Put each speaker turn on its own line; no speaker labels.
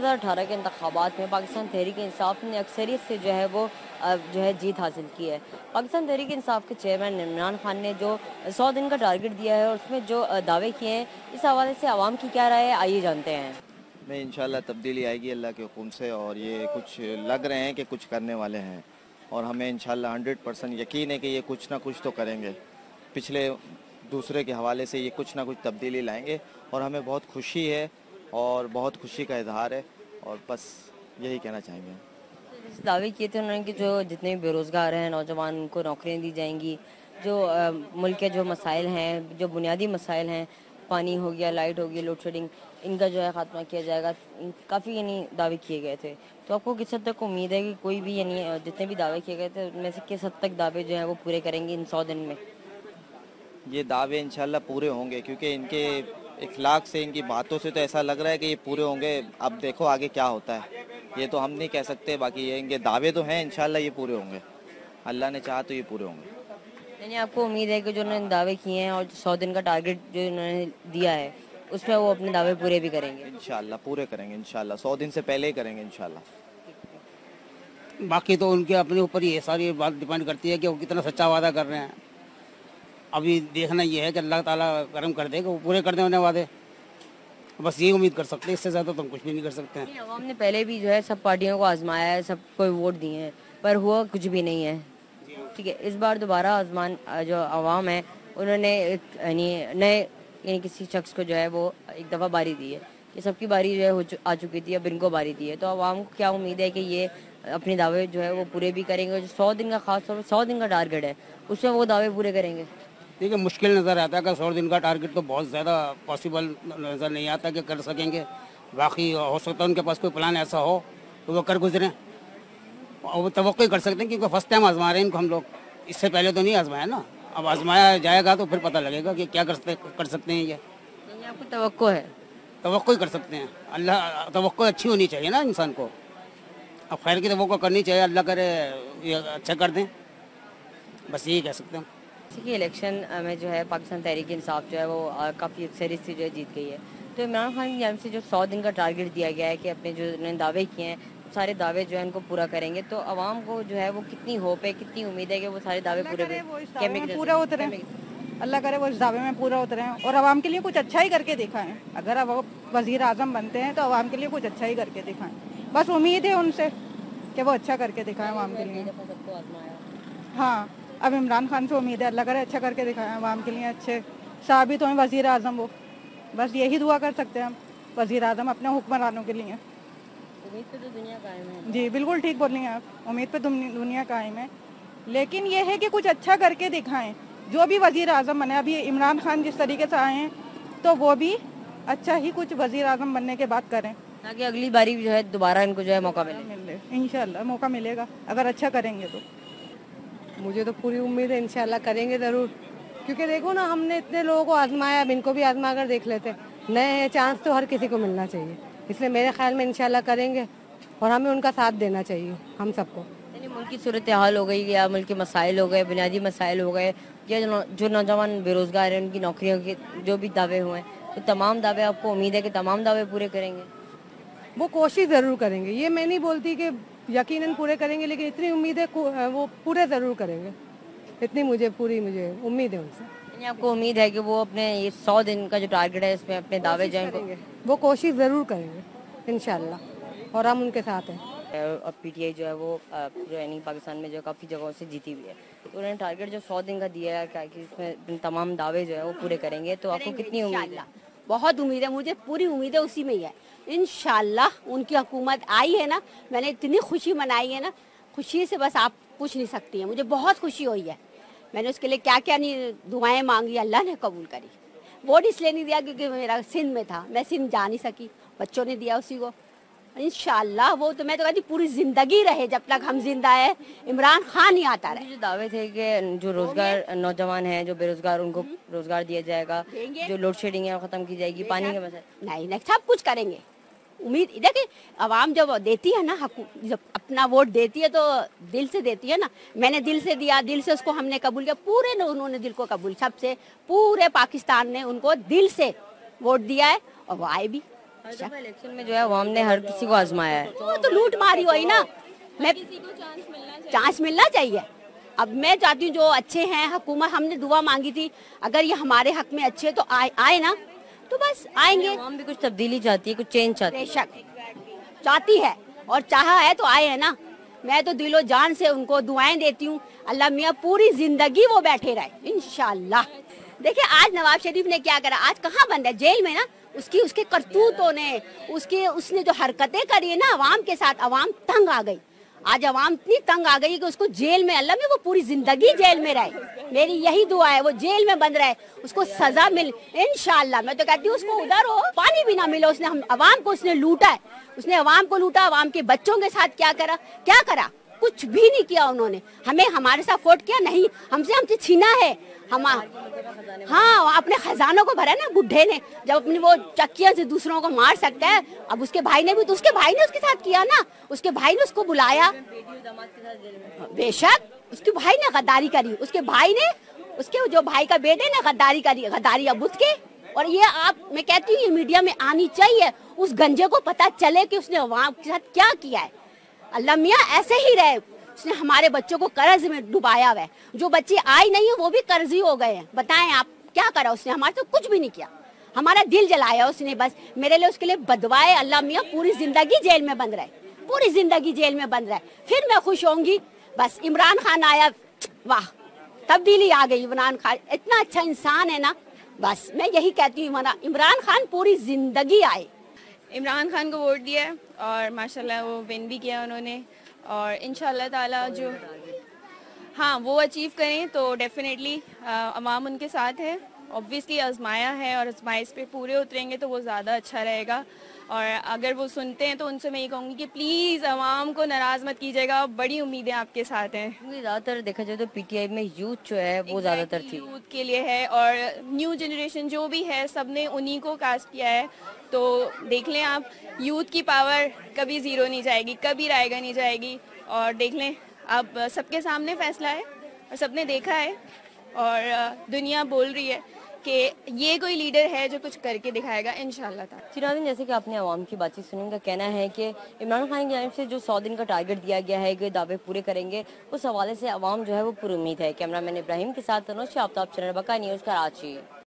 2018 के इंतखाबात में पाकिस्तान तहरीक इंसाफ ने अक्सरियत से जो है जीत हासिल की है। पाकिस्तान तहरीक इंसाफ के चेयरमैन इमरान खान ने जो 100 दिन का टारगेट दिया है और उसमें जो दावे किए हैं, इस हवाले से आवाम की क्या राय है, आइए जानते हैं।
में इंशाल्लाह तब्दीली आएगी अल्लाह के हुक्म से, और ये कुछ लग रहे हैं कि कुछ करने वाले हैं, और हमें इंशाल्लाह 100% यकीन है कि ये कुछ ना कुछ तो करेंगे। पिछले दूसरे के हवाले से ये कुछ ना कुछ तब्दीली लाएंगे और हमें बहुत खुशी है और बहुत खुशी का इजहार है, और बस यही कहना चाहेंगे।
दावे किए थे उन्होंने कि जो जितने भी बेरोज़गार हैं नौजवान, उनको नौकरियां दी जाएंगी। जो मुल्क के जो मसाइल हैं, जो बुनियादी मसाइल हैं, पानी हो गया, लाइट हो गई, लोड शेडिंग, इनका जो है ख़ात्मा किया जाएगा। काफ़ी दावे किए गए थे। तो आपको किस हद तक उम्मीद है कि कोई भी जितने भी दावे किए गए थे उनमें से किस हद तक दावे जो हैं वो पूरे करेंगे इन 100 दिन में?
ये दावे इंशाल्लाह पूरे होंगे, क्योंकि इनके इखलाक से, इनकी बातों से तो ऐसा लग रहा है कि ये पूरे होंगे। अब देखो आगे क्या होता है, ये तो हम नहीं कह सकते। बाकी ये इनके दावे तो हैं, इंशाल्लाह ये पूरे होंगे। अल्लाह ने चाहा तो ये पूरे होंगे।
यानी आपको उम्मीद है कि जो उन्होंने दावे किए हैं और 100 दिन का टारगेट जो उन्होंने दिया है उसमें वो अपने दावे पूरे भी करेंगे?
इंशाल्लाह पूरे करेंगे, इंशाल्लाह 100 दिन से पहले ही करेंगे इंशाल्लाह।
बाकी तो उनके अपने ऊपर ये सारी बात डिपेंड करती है कि वो कितना सच्चा वादा कर रहे हैं। अभी देखना ये है कि अल्लाह ताला करम कर दे कि वो पूरे कर दें उन्हें वादे। बस ये उम्मीद कर सकते हैं, इससे ज़्यादा तो हम कुछ भी नहीं कर सकते हैं।
अवाम ने पहले भी जो है सब पार्टियों को आजमाया है, सबको वोट दिए हैं, पर हुआ कुछ भी नहीं है। ठीक है, इस बार दोबारा जो अवाम है उन्होंने नए किसी शख्स को जो है वो एक दफ़ा बारी दी है कि सबकी बारी जो है आ चुकी थी, अब इनको बारी दी है। तो अवाम को क्या उम्मीद है कि ये अपने दावे जो है वो पूरे भी करेंगे? जो 100 दिन का खास तौर पर 100 दिन का टारगेट है उसमें वो दावे पूरे करेंगे?
देखिए, मुश्किल नज़र आता है कि 100 दिन का टारगेट तो बहुत ज़्यादा पॉसिबल नज़र नहीं आता कि कर सकेंगे। बाकी हो सकता है उनके पास कोई प्लान ऐसा हो तो वो कर गुजरें, और वो तवक्को कर सकते हैं, क्योंकि फर्स्ट टाइम आजमा रहे हैं इनको हम लोग। इससे पहले तो नहीं आजमाया ना, अब आजमाया जाएगा तो फिर पता लगेगा कि क्या कर सकते हैं। ये
आपको तवक्को है?
तवक्को ही कर सकते हैं। अल्लाह, तवक्को अच्छी होनी चाहिए ना इंसान को। अब खैर की तवक्को करनी चाहिए, अल्लाह करे ये अच्छा कर दें, बस यही कह सकते हैं।
जैसे कि इलेक्शन में जो है पाकिस्तान तहरीक इंसाफ जो है वो काफ़ी अक्सरियत से जो है जीत गई है। तो इमरान खान की जानिब से जो 100 दिन का टारगेट दिया गया है कि अपने जो उन्होंने दावे किए हैं सारे दावे जो है उनको पूरा करेंगे, तो आवाम को जो है वो कितनी होप है, कितनी उम्मीद है कि वो सारे दावे
पूरा उतरे? अल्लाह करे वो इस दावे में पूरा उतरे और आवाम के लिए कुछ अच्छा ही करके दिखाएं। अगर अब वजीर आजम बनते हैं तो आवाम के लिए कुछ अच्छा ही करके दिखाएं। बस उम्मीद है उनसे कि वो अच्छा करके दिखाएं आवाम के लिए। हाँ, अब इमरान खान से उम्मीद है, अल्लाह करे अच्छा करके दिखाएं आवाम के लिए। अच्छे साबित हों वजीर आजम वो, बस यही दुआ कर सकते हैं हम वजीर आजम अपने हुक्मरानों के लिए।
उम्मीद पे तो दुनिया कायम है।
जी बिल्कुल ठीक बोल रही हैं आप, उम्मीद पे दुनिया कायम है, लेकिन ये है कि कुछ अच्छा करके दिखाएं। जो भी वजीर आजम बने, अभी इमरान खान जिस तरीके से आए हैं तो वो भी अच्छा ही कुछ वजीर आजम बनने के बाद करें,
ताकि अगली बारी जो है दोबारा इनको जो है मौका मिले।
इंशाल्लाह मौका मिलेगा अगर अच्छा करेंगे तो।
मुझे तो पूरी उम्मीद है इंशाल्लाह करेंगे ज़रूर, क्योंकि देखो ना, हमने इतने लोगों को आजमाया, अब इनको भी आजमा कर देख लेते। नए चांस तो हर किसी को मिलना चाहिए, इसलिए मेरे ख्याल में इंशाल्लाह करेंगे और हमें उनका साथ देना चाहिए हम सबको।
यानी मुल्क की सूरत हाल हो गई, या मुल्क के मसाइल हो गए, बुनियादी मसाइल हो गए, या जो नौजवान बेरोज़गार हैं उनकी नौकरियों के जो भी दावे हुए हैं, तो तमाम दावे आपको उम्मीद है कि तमाम दावे पूरे करेंगे?
वो कोशिश ज़रूर करेंगे, ये मैं नहीं बोलती कि यकीनन पूरे करेंगे, लेकिन इतनी उम्मीद है वो पूरे ज़रूर करेंगे। इतनी मुझे उम्मीद है उनसे।
यानी आपको उम्मीद है कि वो अपने ये 100 दिन का जो टारगेट है इसमें अपने दावे जो हैं
वो कोशिश ज़रूर करेंगे इंशाल्लाह, और हम उनके साथ हैं।
और पीटीआई जो है वो जो है पाकिस्तान में जो काफ़ी जगहों से जीती हुई है, तो उन्होंने टारगेट जो 100 दिन का दिया है क्या कि इसमें तमाम दावे जो है वो पूरे करेंगे, तो आपको कितनी उम्मीद है?
बहुत उम्मीद है, मुझे पूरी उम्मीद है, उसी में ही है इंशाल्लाह। उनकी हुकूमत आई है ना, मैंने इतनी खुशी मनाई है ना, खुशी से बस आप पूछ नहीं सकती हैं। मुझे बहुत खुशी हुई है, मैंने उसके लिए क्या क्या नहीं दुआएं मांगी, अल्लाह ने कबूल करी। वोट इसलिए नहीं दिया क्योंकि मेरा सिंध में था, मैं सिंध जा नहीं सकी, बच्चों ने दिया उसी को। इंशाल्लाह वो तो मैं तो कहती पूरी जिंदगी रहे, जब तक हम जिंदा है इमरान खान ही आता रहे।
जो दावे थे कि जो रोजगार नौजवान हैं, जो बेरोजगार, उनको रोजगार दिया जाएगा, जो लोड शेडिंग है वो खत्म की जाएगी, पानी के मसले
नहीं, सब कुछ करेंगे। उम्मीद देखिए, आवाम जब देती है ना, जब अपना वोट देती है तो दिल से देती है ना। मैंने दिल से दिया, दिल से उसको हमने कबूल किया, पूरे ने उन्होंने दिल को कबूल, सबसे पूरे पाकिस्तान ने उनको दिल से वोट दिया है और वो आए भी।
इलेक्शन में जो है अवाम ने हर किसी को आजमाया है।
वो तो लूट मारी हुई ना, मैं चांस मिलना चाहिए। अब मैं चाहती हूँ जो अच्छे हैं, हुकूमत हमने दुआ मांगी थी, अगर ये हमारे हक में अच्छे तो आए ना, तो बस आएंगे।
अवाम भी कुछ तब्दीली चाहती है, कुछ चेंज चाहती है।
बेशक चाहती है और चाहा है तो आए है ना। मैं तो दिलो जान से उनको दुआएं देती हूँ, अल्लाह मियाँ पूरी जिंदगी वो बैठे रहे इंशाल्लाह। देखिए आज नवाज शरीफ ने क्या करा, आज कहाँ बंद है, जेल में ना। उसके करतूतों ने, उसने जो हरकतें करी है ना अवाम के साथ, अवाम तंग आ गई। आज अवाम इतनी तंग आ गई कि उसको जेल में, अल्लाह में वो पूरी जिंदगी जेल में रहे। मेरी यही दुआ है वो जेल में बंद रहे, उसको सजा मिल इंशाल्लाह। मैं तो कहती हूँ उसको उधर हो, पानी भी ना मिले। उसने हम अवाम को उसने लूटा है, उसने अवाम को लूटा। अवाम के बच्चों के साथ क्या करा, कुछ भी नहीं किया उन्होंने। हमें हमारे साथ वोट किया नहीं, हमसे छीना है। हाँ अपने खजानों को भरा ना बुढ़े ने, जब अपनी वो चक्कियों से दूसरों को मार सकता है। अब उसके भाई ने भी तो उसके साथ किया ना, उसके भाई ने उसको बुलाया। बेशक उसके भाई ने गद्दारी करी, उसके जो भाई का बेटे ने गद्दारी करी, गद्दारी अबूत के। और ये मैं कहती हूँ ये मीडिया में आनी चाहिए, उस गंजे को पता चले कि उसने अवाम के साथ क्या किया है। अल्लाह मियाँ ऐसे ही रहे। उसने हमारे बच्चों को कर्ज में डुबाया हुआ है, जो बच्चे आए नहीं है वो भी कर्जी हो गए हैं। बताएं आप क्या करा उसने, हमारे तो कुछ भी नहीं किया, हमारा दिल जलाया उसने। बस मेरे लिए उसके लिए बदवाए, अल्लाह मियाँ पूरी जिंदगी जेल में बंद रहे, पूरी जिंदगी जेल में बंद रहे, फिर मैं खुश होंगी। बस इमरान खान आया, वाह तब्दीली आ गई। इमरान खान इतना अच्छा इंसान है ना, बस मैं यही कहती हूँ इमरान खान पूरी जिंदगी आए।
इमरान खान को वोट दिया है और माशाल्लाह वो विन भी किया उन्होंने, और इंशाल्लाह ताला जो हाँ वो अचीव करें तो डेफिनेटली अवाम उनके साथ है। ऑब्वियसली आजमाया है और आजमाइश पे पूरे उतरेंगे तो वो ज़्यादा अच्छा रहेगा। और अगर वो सुनते हैं तो उनसे मैं ये कहूँगी कि प्लीज़ अवाम को नाराज़ मत कीजिएगा, बड़ी उम्मीदें आपके साथ हैं।
क्योंकि ज़्यादातर देखा जाए तो पीटीआई में यूथ जो है वो ज़्यादातर थी,
यूथ के लिए है और न्यू जनरेशन जो भी है सब ने उन्हीं को कास्ट किया है। तो देख लें आप, यूथ की पावर कभी ज़ीरो नहीं जाएगी, कभी रायगा नहीं जाएगी। और देख लें अब सबके सामने फैसला है और सबने देखा है और दुनिया बोल रही है कि ये कोई लीडर है जो कुछ करके दिखाएगा इंशाल्लाह ताला।
चिराग, जैसे कि आपने अवाम की बातचीत सुनी, उनका कहना है कि इमरान खान की जानिब से जो 100 दिन का टारगेट दिया गया है कि दावे पूरे करेंगे, उस हवाले से अवाम जो है वो पुरुम्मीद है। कैमरामैन इब्राहिम के साथ तनुष आफ्ताब, चैनल बका न्यूज़, कराची।